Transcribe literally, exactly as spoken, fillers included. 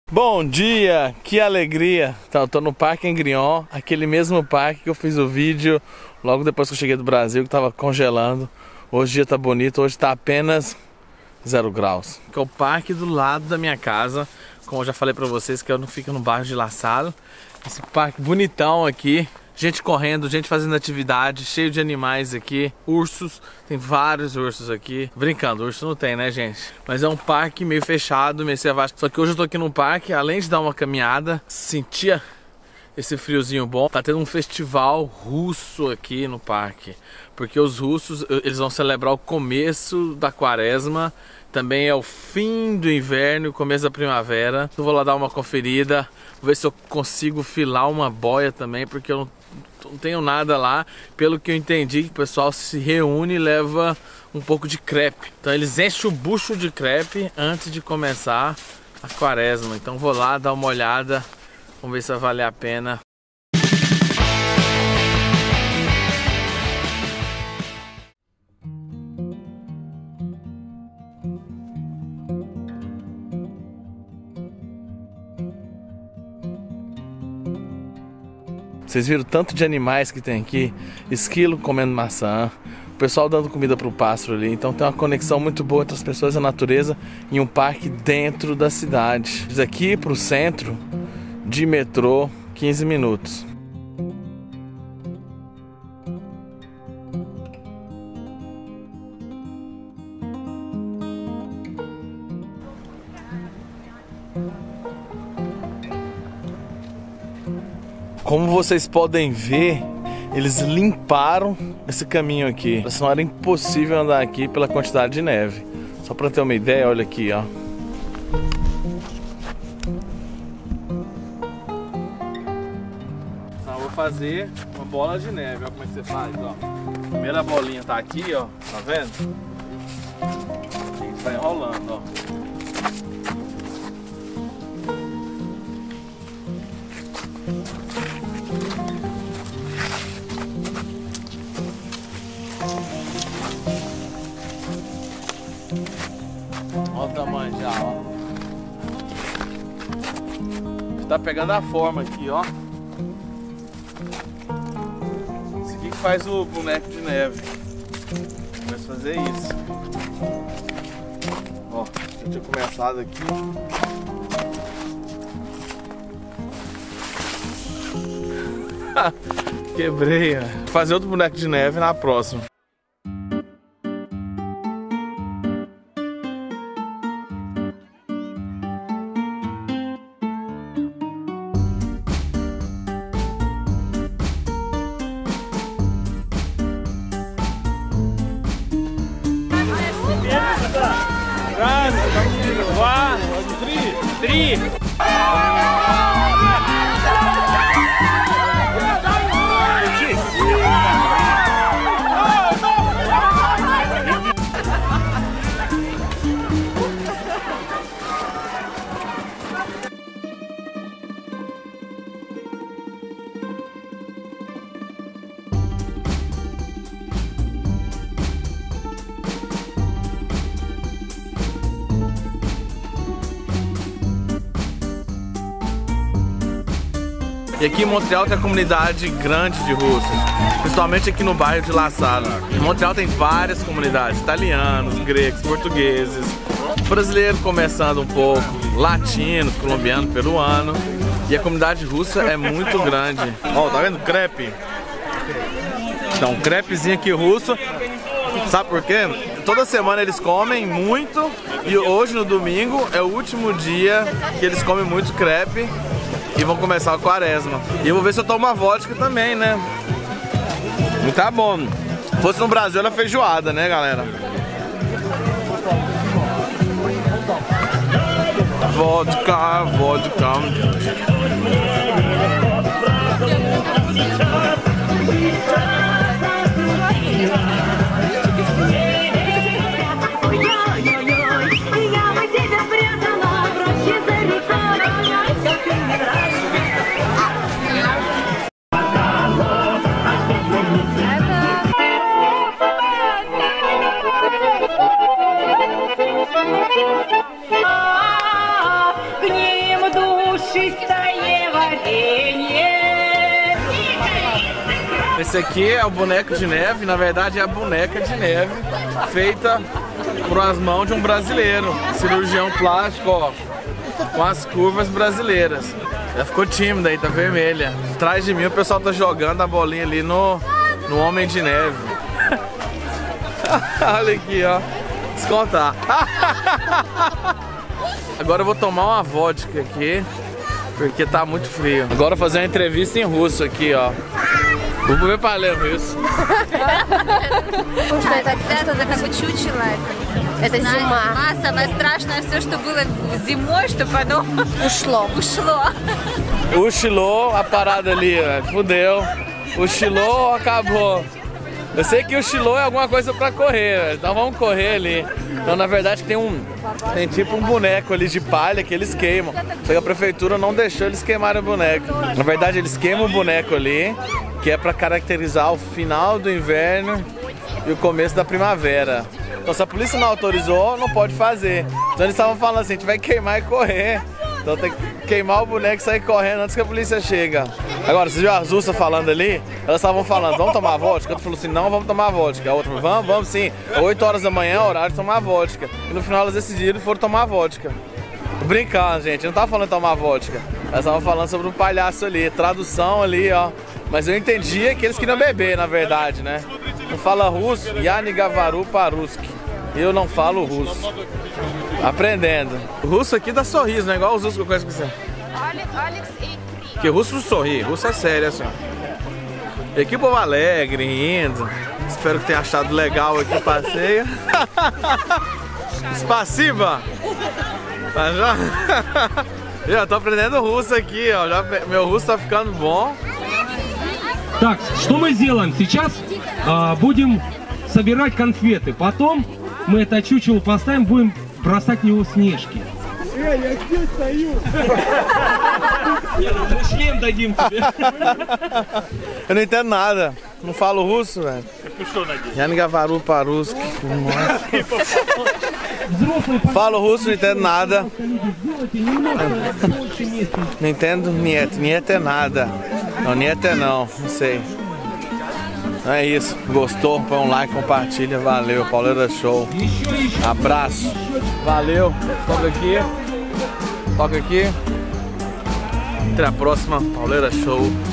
Bom dia, que alegria! Então, eu tô no Parque Engrion, aquele mesmo parque que eu fiz o vídeo logo depois que eu cheguei do Brasil, que tava congelando. Hoje o dia tá bonito, hoje tá apenas zero graus. Que é o parque do lado da minha casa, como eu já falei pra vocês, que eu não fico no bairro de La Salle. Esse parque bonitão aqui, gente correndo, gente fazendo atividade, cheio de animais aqui, ursos, tem vários ursos aqui. Brincando, urso não tem, né, gente? Mas é um parque meio fechado, meio selvagem. Só que hoje eu tô aqui no parque, além de dar uma caminhada, sentia esse friozinho bom. Tá tendo um festival russo aqui no parque, porque os russos, eles vão celebrar o começo da quaresma, também é o fim do inverno e o começo da primavera. Eu vou lá dar uma conferida, vou ver se eu consigo filar uma boia também, porque eu não não tenho nada lá. Pelo que eu entendi, o pessoal se reúne e leva um pouco de crepe. Então eles enchem o bucho de crepe antes de começar a quaresma. Então vou lá dar uma olhada, vamos ver se vai valer a pena. Vocês viram o tanto de animais que tem aqui? Esquilo comendo maçã, o pessoal dando comida para o pássaro ali. Então tem uma conexão muito boa entre as pessoas e a natureza em um parque dentro da cidade. Daqui para o centro, de metrô, quinze minutos. Como vocês podem ver, eles limparam esse caminho aqui. Senão era impossível andar aqui pela quantidade de neve. Só para ter uma ideia, olha aqui, ó. Então, eu vou fazer uma bola de neve. Olha como é que você faz, ó. A primeira bolinha tá aqui, ó. Tá vendo? A gente vai enrolando, ó. Olha o tamanho já, ó. Tá pegando a forma aqui, ó. Esse aqui que faz o boneco de neve. Vamos fazer isso. Ó, eu tinha começado aqui. Quebrei, ó. Vou fazer outro boneco de neve na próxima. Раз, два, три, три. E aqui em Montreal tem a comunidade grande de russos, principalmente aqui no bairro de La Salle. Em Montreal tem várias comunidades, italianos, gregos, portugueses, brasileiros começando um pouco, latinos, colombianos, peruanos. E a comunidade russa é muito grande. Ó, tá vendo? Crepe. Então, um crepezinho aqui russo. Sabe por quê? Toda semana eles comem muito e hoje, no domingo, é o último dia que eles comem muito crepe. E vão começar a quaresma. E eu vou ver se eu tomo uma vodka também, né? E tá bom. Se fosse no Brasil, era feijoada, né, galera? Vodka, vodka. К ним Пушистое варенье. Esse aqui é o boneco de neve, na verdade é a boneca de neve feita por as mãos de um brasileiro, cirurgião plástico, ó, com as curvas brasileiras. Ela ficou tímida aí, tá vermelha. Atrás de mim o pessoal tá jogando a bolinha ali no, no Homem de Neve. Olha aqui, ó. Descontar. Agora eu vou tomar uma vodka aqui, porque tá muito frio. Agora eu vou fazer uma entrevista em russo aqui, ó. Vou ver palем isso. Это как бы чучело. Это зима. А самое страшное все, что было зимой, что потом ушло. Ушло. Uchilou a parada ali, velho. Fudeu. Uchilou, acabou. Eu sei que o Uchilou é alguma coisa pra correr, velho. Então vamos correr ali. Então na verdade tem um. Tem tipo um boneco ali de palha que eles queimam. Só que a prefeitura não deixou eles queimarem o boneco. Na verdade eles queimam o boneco ali, que é pra caracterizar o final do inverno e o começo da primavera. Então se a polícia não autorizou, não pode fazer. Então eles estavam falando assim, a gente vai queimar e correr. Então tem que queimar o boneco e sair correndo antes que a polícia chega. Agora, você viu as russas falando ali? Elas estavam falando, vamos tomar vodka? A outra falou assim, não, vamos tomar vodka. A outra falou, vamos, vamos sim. É oito horas da manhã, é horário de tomar vodka. E no final elas decidiram e foram tomar vodka. Brincando, gente, eu não tava falando de tomar vodka. Elas estavam falando sobre um palhaço ali, tradução ali, ó. Mas eu entendia que eles queriam beber, na verdade, né? Não fala russo, Yani Gavaru Paruski. Eu não falo russo. Aprendendo. O russo aqui dá sorriso, né? Igual os russos que eu conheço com você. Porque russo não sorri, russo é sério, assim. E aqui o povo alegre, rindo. Espero que tenha achado legal aqui o passeio. Спасибо! Tá já? Eu tô aprendendo russo aqui, ó. Já, meu russo tá ficando bom. Так, что мы сделаем? Сейчас а, будем собирать конфеты. Потом мы это чучело поставим, будем бросать в него снежки. Эй, я здесь стою! Мы шлем дадим тебе. Eu não entendo nada. Não falo russo, velho. Yani Gavaru Paruski. Falo russo, não entendo nada. Não entendo niet. Niet é nada. Não, niet é não. Não sei. É isso. Gostou? Põe um like, compartilha. Valeu. Pauleira Show. Abraço. Valeu. Toca aqui. Toca aqui. Até a próxima. Pauleira Show.